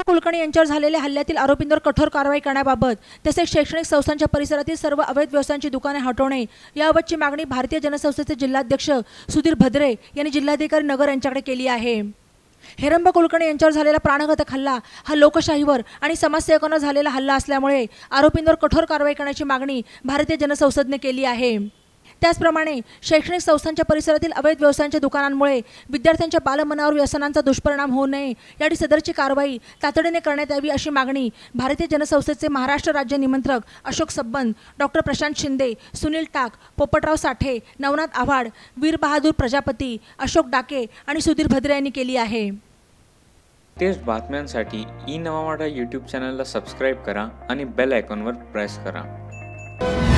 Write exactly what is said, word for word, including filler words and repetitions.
कुलकर्णी यांच्यावर झालेल्या हल्ल्यातील आरोपींवर कठोर कारवाई करण्याबाबत तसेच शैक्षणिक संस्थांच्या परिसरातील सर्व अवैध व्यवसायांची दुकाने हटवणे याबाबतची मागणी भारतीय जनसंस्थेचे जिल्हाध्यक्ष सुधीर भद्रे यांनी जिल्हाधिकारी नगर यांच्याकडे केली आहे। हेरंब कुलकर्णी यांच्यावर झालेला प्राणघातक हल्ला हा लोकशाहीवर आणि समाजसेवकांवर झालेला हल्ला असल्यामुळे आरोपींवर कठोर कारवाई करण्याची मागणी भारतीय जनसंसदेने केली आहे। त्याचप्रमाणे शैक्षणिक संस्थांच्या परिसरातील अवैध व्यवसायांच्या दुकानांमुळे विद्यार्थ्यांच्या बालमनावर व्यसनांचा दुष्परिणाम होऊ नये यासाठी सदरची कारवाई तातडीने करण्यात यावी अशी मागणी भारतीय जनसंसदेचे महाराष्ट्र राज्य निमंत्रक अशोक सबंद, डॉक्टर प्रशांत शिंदे, सुनील टाक, पोपटराव साठे, नवनाथ आव्हाड, वीर बहादूर प्रजापती, अशोक डाके आणि सुधीर भद्रे यांनी केली आहे। तेच बातम्यांसाठी ई नवा मराठा यूट्यूब चॅनलला सबस्क्राईब करा आणि बेल आयकॉनवर प्रेस करा।